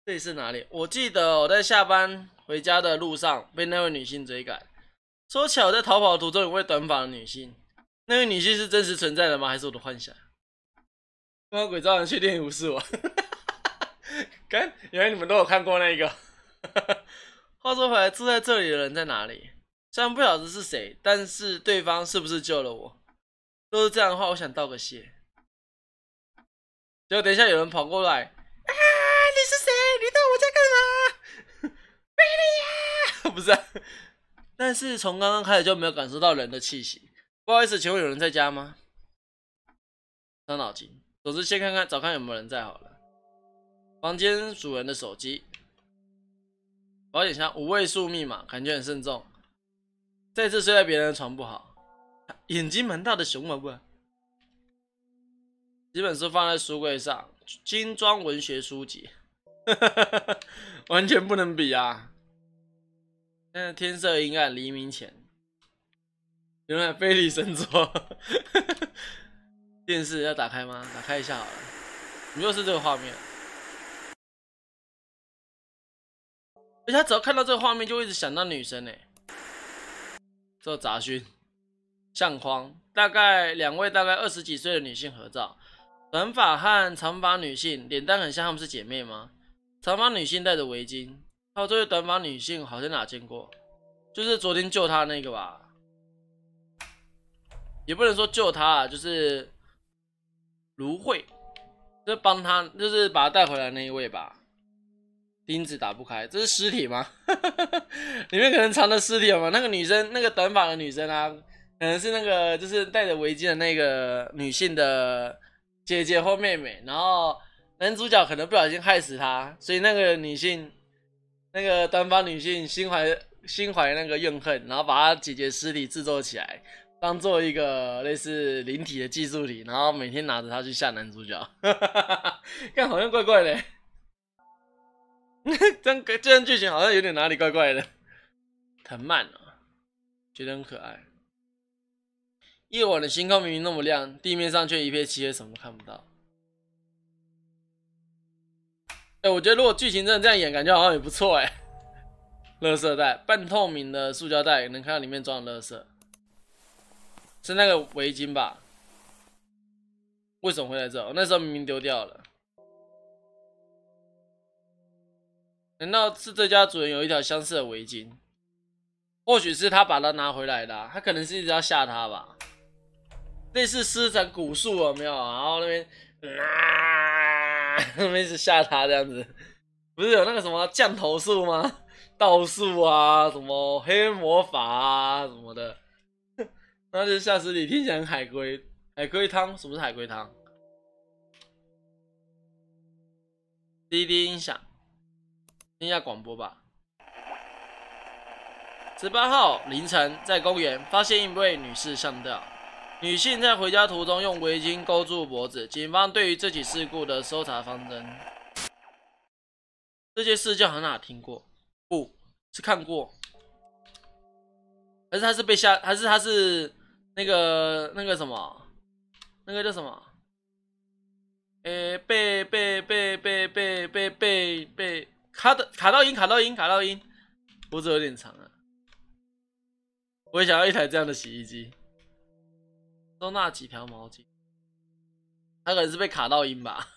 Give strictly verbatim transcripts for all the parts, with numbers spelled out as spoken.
这里是哪里？我记得我在下班回家的路上被那位女性追赶。说起来，我在逃跑途中有位短发的女性，那位女性是真实存在的吗？还是我的幻想？魔鬼招人去练武是我。干，原来你们都有看过那个。话说回来，住在这里的人在哪里？虽然不晓得是谁，但是对方是不是救了我？若是这样的话，我想道个谢。结果等一下有人跑过来，啊！你是谁？你到我家干嘛？贝利呀！不是、啊，但是从刚刚开始就没有感受到人的气息。不好意思，请问有人在家吗？伤脑筋。总之先看看，找看有没有人在好了。房间主人的手机，保险箱五位数密码，感觉很慎重。再次睡在别人的床不好。眼睛蛮大的熊猫不？几本书放在书柜上，精装文学书籍，完全不能比啊！现在天色阴暗，黎明前，原来非礼神作。电视要打开吗？打开一下好了。怎么又是这个画面？而且他只要看到这个画面，就会一直想到女生哎。这杂讯，相框，大概两位大概二十几岁的女性合照。短发和长发女性，脸蛋很像，她们是姐妹吗？长发女性戴着围巾，还有这位短发女性好像哪见过，就是昨天救她那个吧？也不能说救她啊，就是芦荟，就是帮她，就是把她带回来那一位吧。钉子打不开，这是尸体吗？里面可能藏着尸体吗？那个女生，那个短发的女生啊，可能是那个就是戴着围巾的那个女性的姐姐或妹妹，然后男主角可能不小心害死她，所以那个女性，那个短发女性心怀心怀那个怨恨，然后把她姐姐尸体制作起来，当做一个类似灵体的技术体，然后每天拿着它去吓男主角。看好像怪怪的。这样这样剧情好像有点哪里怪怪的。藤蔓啊，觉得很可爱。夜晚的星空明明那么亮，地面上却一片漆黑，什么都看不到。哎、欸，我觉得如果剧情真的这样演，感觉好像也不错哎。垃圾袋，半透明的塑胶袋，能看到里面装的垃圾，是那个围巾吧？为什么会在这？我那时候明明丢掉了。难道是这家主人有一条相似的围巾？或许是他把它拿回来的、啊，他可能是一直要吓他吧。类似狮城古树有没有？然后那边啊，那边是吓他这样子。不是有那个什么降头术吗？道术啊，什么黑魔法啊什么的，那就是吓死你。听起来很海龟，海龟汤，什么是海龟汤？滴滴音响。听一下广播吧。十八号凌晨，在公园发现一位女士上吊，女性在回家途中用围巾勾住脖子。警方对于这起事故的搜查方针，这些事件好像哪听过？不是看过，还是他是被吓，还是他是那个那个什么，那个叫什么？诶、欸，被被被被被被被被。卡的卡到音，卡到音，卡到音，脖子有点长啊。我也想要一台这样的洗衣机，收纳几条毛巾。他可能是被卡到音吧。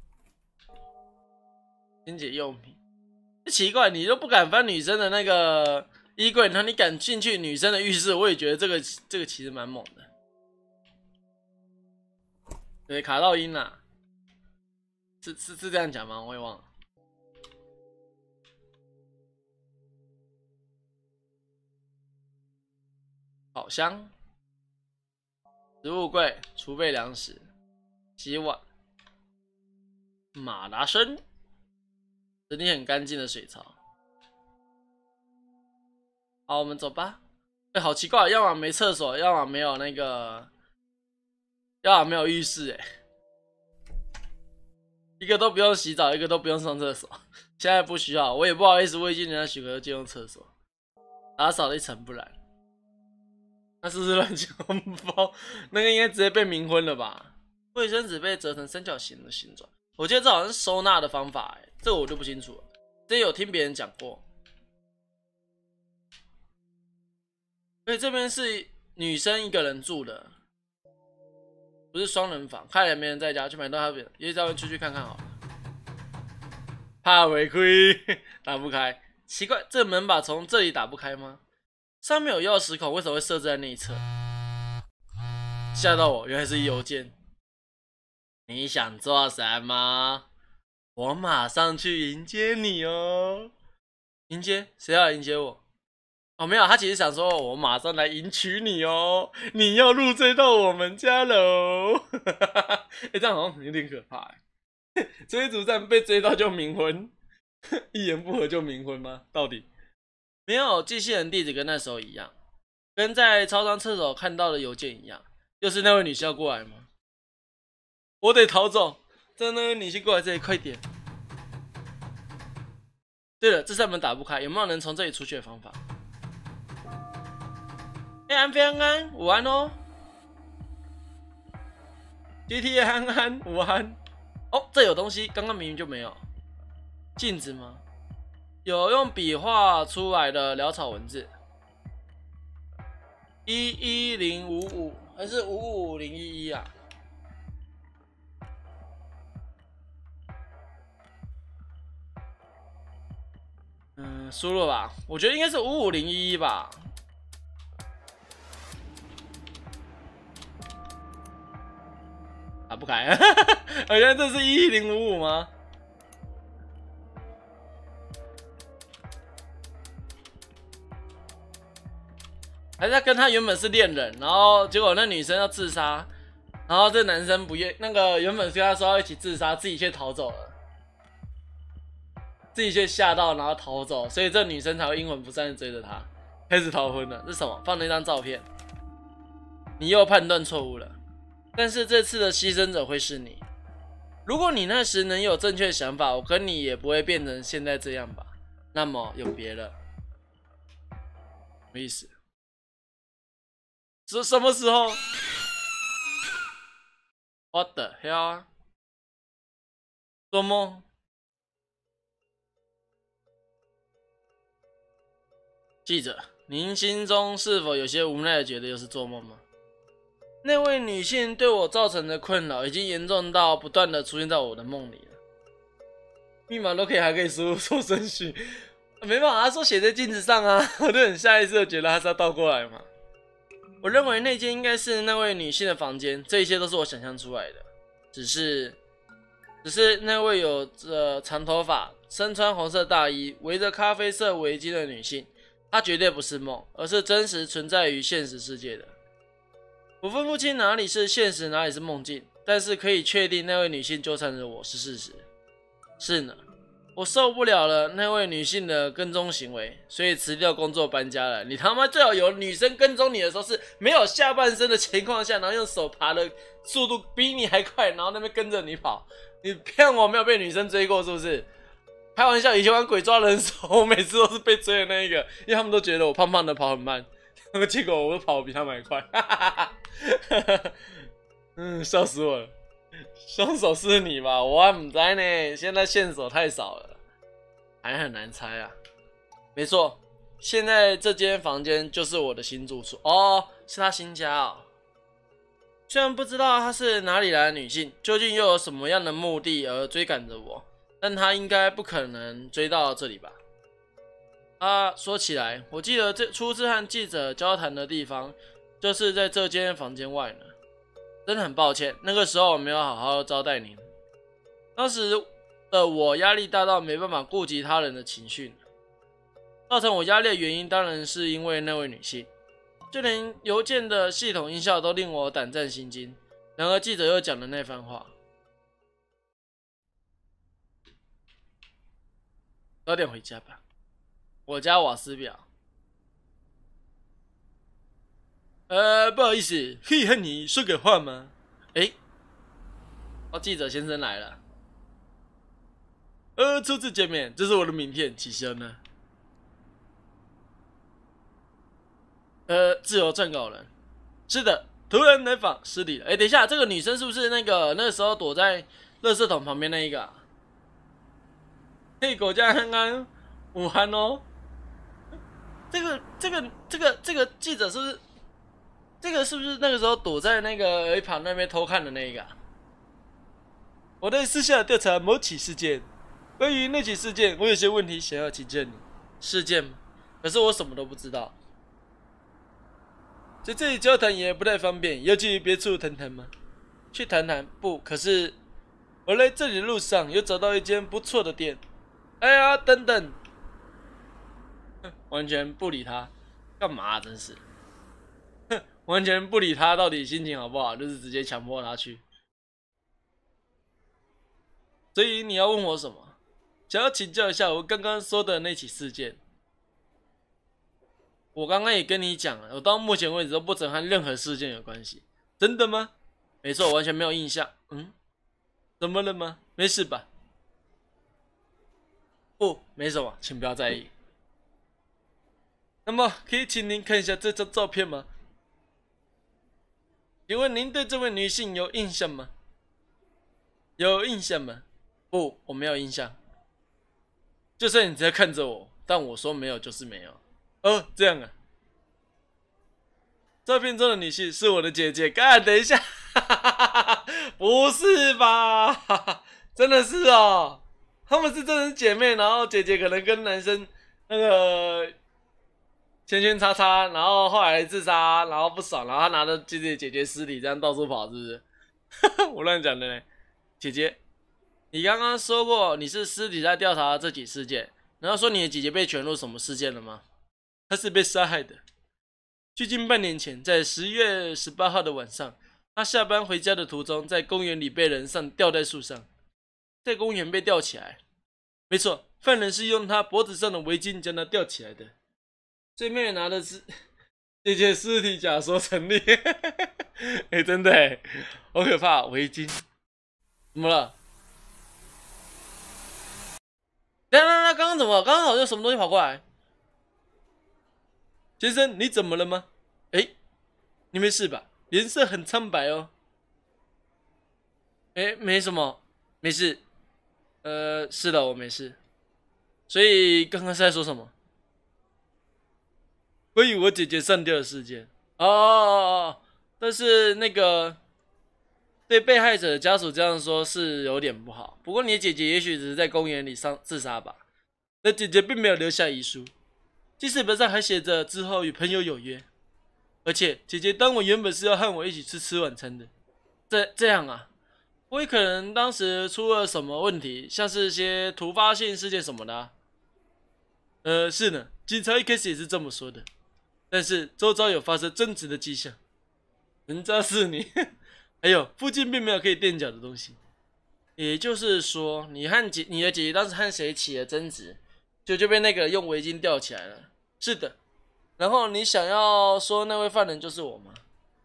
清洁用品，奇怪，你都不敢翻女生的那个衣柜，那你敢进去女生的浴室？我也觉得这个这个其实蛮猛的。对，卡到音啊，是是是这样讲吗？我也忘了。烤箱、食物柜、储备粮食、洗碗、马达声，整体很干净的水槽。好，我们走吧。哎、欸，好奇怪，要么没厕所，要么没有那个，要么没有浴室。哎，一个都不用洗澡，一个都不用上厕所。现在不需要，我也不好意思未经人家许可就用厕所，打扫的一尘不染。那是不是乱七八糟？那个应该直接被冥婚了吧？卫生纸被折成三角形的形状，我记得这好像是收纳的方法哎。 这个我就不清楚了，这有听别人讲过。所以这边是女生一个人住的，不是双人房。看来没人在家，去买到那边，也稍微出去看看好了。怕违规，打不开。奇怪，这门把从这里打不开吗？上面有钥匙孔，为什么会设置在那一侧？吓到我，原来是邮件。你想做什么？我马上去迎接你哦。迎接？谁要来迎接我？哦，没有，他其实想说，我马上来迎娶你哦，你要入赘到我们家喽。哎、欸，这样好像有点可怕哎。追逐战被追到就冥婚，一言不合就冥婚吗？到底没有？机器人地址跟那时候一样，跟在超商厕所看到的邮件一样，又是那位女性要过来吗？我得逃走，真的，那位女性过来这里，快点！对了，这扇门打不开，有没有能从这里出去的方法？哎、欸，安飞安安，午安哦 ！G T A 安安，午安。哦，这有东西，刚刚明明就没有。镜子吗？有用笔画出来的潦草文字。一一零五五还是五五零一一啊？嗯，输了吧？我觉得应该是五五零一一吧。打不开，原来这是一一零五五吗？还是跟他原本是恋人，然后结果那女生要自杀，然后这男生不愿，那个原本是跟他说要一起自杀，自己却逃走了，自己却吓到，然后逃走，所以这女生才会阴魂不散的追着他，开始逃婚了。这是什么？放了一张照片，你又判断错误了。但是这次的牺牲者会是你。如果你那时能有正确想法，我跟你也不会变成现在这样吧？那么永别了。什么意思？是什么时候 ？What the hell 啊？做梦？记者，您心中是否有些无奈的觉得又是做梦吗？那位女性对我造成的困扰已经严重到不断的出现在我的梦里了。密码都可以还可以输入错顺序，没办法，他说写在镜子上啊，我就很下意识的觉得他是要倒过来嘛。我认为那间应该是那位女性的房间，这一切都是我想象出来的。只是，只是那位有着长头发、身穿红色大衣、围着咖啡色围巾的女性，她绝对不是梦，而是真实存在于现实世界的。我分不清哪里是现实，哪里是梦境，但是可以确定那位女性纠缠着我是事实。是呢，我受不了了那位女性的跟踪行为，所以辞掉工作搬家了。你他妈最好有女生跟踪你的时候是没有下半身的情况下，然后用手爬的速度比你还快，然后那边跟着你跑。你骗我没有被女生追过是不是？开玩笑，以前玩鬼抓人的时候，我每次都是被追的那一个，因为他们都觉得我胖胖的跑很慢，结果我跑得比他们还快。嗯，笑死我了。凶手是你吧？我不知道呢，现在线索太少了，还很难猜啊。没错，现在这间房间就是我的新住处哦，是他新家哦。虽然不知道她是哪里来的女性，究竟又有什么样的目的而追赶着我，但她应该不可能追到这里吧？啊，说起来，我记得这初次和记者交谈的地方，就是在这间房间外呢。真的很抱歉，那个时候我没有好好招待您。当时的我压力大到没办法顾及他人的情绪，造成我压力的原因当然是因为那位女性，就连邮件的系统音效都令我胆战心惊。然而记者又讲了那番话，早点回家吧，我家瓦斯表。呃，不好意思，可以和你说个话吗？哎，哦，记者先生来了。呃，初次见面，这是我的名片，启修呢？呃，自由撰稿人。是的，突然来访，失礼了。哎，等一下，这个女生是不是那个那个时候躲在垃圾桶旁边那一个、啊？ 嘿，狗家安安，午安哦。这个这个这个这个记者是不是？这个是不是那个时候躲在那个有一旁那边偷看的那个、啊？我在私下调查某起事件，关于那起事件，我有些问题想要请教你。事件吗？可是我什么都不知道。在这里交谈也不太方便，要去别处谈谈吗？去谈谈？不，可是我来这里的路上有找到一间不错的店。哎呀，等等，完全不理他，干嘛、啊？真是，完全不理他，到底心情好不好？就是直接强迫他去。所以你要问我什么？想要请教一下我刚刚说的那起事件。我刚刚也跟你讲了，我到目前为止都不曾和任何事件有关系。真的吗？没错，完全没有印象。嗯，怎么了吗？没事吧？不，没什么，请不要在意。那么，可以请您看一下这张照片吗？请问您对这位女性有印象吗？有印象吗？不，我没有印象。就算你在看着我，但我说没有就是没有。哦，这样啊。照片中的女性是我的姐姐。干，等一下，不是吧？真的是哦，她们是真的是姐妹，然后姐姐可能跟男生那个圈圈叉叉，然后后来自杀，然后不爽，然后他拿着自己姐姐尸体这样到处跑，是不是？我乱讲的呢。姐姐，你刚刚说过你是私底下调查这起事件，然后说你的姐姐被卷入什么事件了吗？她是被杀害的。距今半年前，在十月十八号的晚上，她下班回家的途中，在公园里被人上吊在树上，在公园被吊起来。没错，犯人是用他脖子上的围巾将他吊起来的。对面拿的是姐姐尸体假说成立。哎、欸，真的哎，好可怕！围巾，怎么了？等等等，刚刚怎么了？刚刚好像什么东西跑过来。先生，你怎么了吗？哎、欸，你没事吧？脸色很苍白哦。哎、欸，没什么，没事。呃，是的，我没事。所以刚刚是在说什么？关于我姐姐上吊的事件。哦哦哦，但是那个对被害者的家属这样说是有点不好。不过你的姐姐也许只是在公园里上自杀吧。那姐姐并没有留下遗书，记事本上还写着之后与朋友有约。而且姐姐当我原本是要和我一起去吃晚餐的。这这样啊，我也可能当时出了什么问题，像是一些突发性事件什么的、啊。呃，是呢，警察一开始也是这么说的。但是周遭有发生争执的迹象，人渣是你，还有附近并没有可以垫脚的东西，也就是说，你和姐、你的姐姐当时和谁起了争执，就就被那个用围巾吊起来了。是的，然后你想要说那位犯人就是我吗？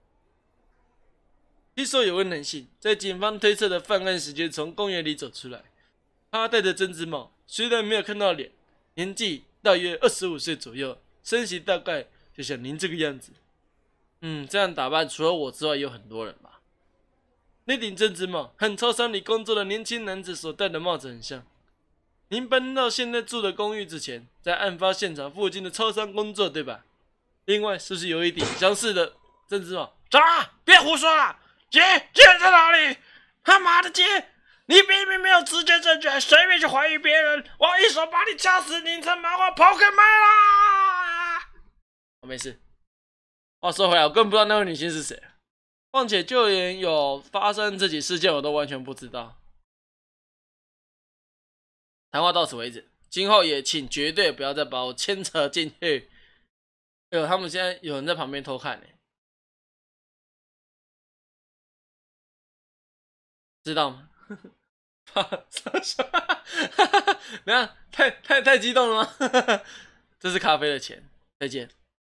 听说有位男性在警方推测的犯案时间从公园里走出来，他戴着针织帽，虽然没有看到脸，年纪大约二十五岁左右，身形大概就像您这个样子。嗯，这样打扮除了我之外，有很多人吧。那顶针织帽和超商里工作的年轻男子所戴的帽子很像。您搬到现在住的公寓之前，在案发现场附近的超商工作，对吧？另外，是不是有一顶相似的针织帽？啥？别胡说了！姐，姐在哪里？他妈的姐！你明明没有直接证据，还随便去怀疑别人，我一手把你掐死，拧成麻花抛开麦啦！我没事。话说回来，我根本不知道那位女性是谁。况且就连有发生这起事件，我都完全不知道。谈话到此为止，今后也请绝对不要再把我牵扯进去。哎呦，他们现在有人在旁边偷看呢，知道吗？等下，太太太激动了吗？这是咖啡的钱，再见。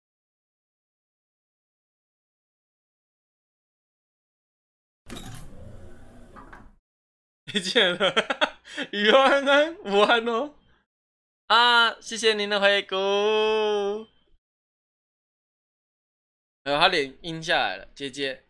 再见了，宇安安，午安哦。啊，谢谢您的回顾。哎呦，他脸阴下来了，姐姐。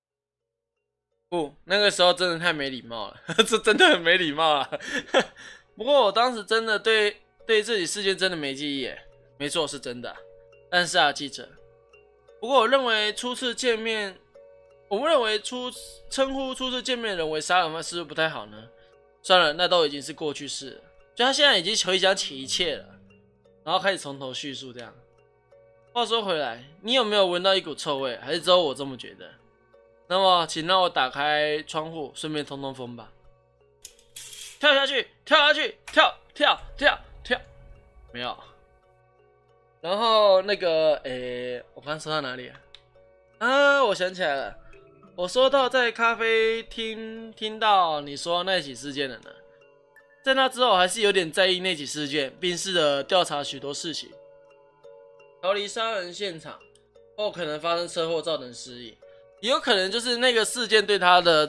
不，那个时候真的太没礼貌了，这真的很没礼貌了。 不过我当时真的对对这起事件真的没记忆耶，没错是真的。但是啊，记者，不过我认为初次见面，我认为初称呼初次见面的人为杀人犯是不是不太好呢？算了，那都已经是过去式了。就他现在已经回想起一切了，然后开始从头叙述这样。话说回来，你有没有闻到一股臭味？还是只有我这么觉得？那么，请让我打开窗户，顺便通通风吧。跳下去，跳下去，跳跳跳跳，没有。然后那个，诶，我刚说到哪里啊？啊，我想起来了，我说到在咖啡厅听到你说那起事件了呢。在那之后，还是有点在意那起事件，并试着调查许多事情。逃离杀人现场后，可能发生车祸造成失忆，也有可能就是那个事件对他的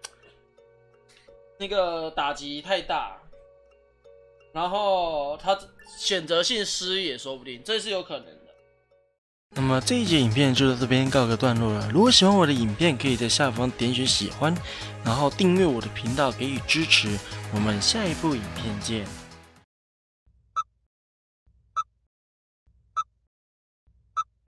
那个打击太大，然后他选择性失忆也说不定，这是有可能的。那么这一节影片就到这边告个段落了。如果喜欢我的影片，可以在下方点选喜欢，然后订阅我的频道给予支持。我们下一部影片见。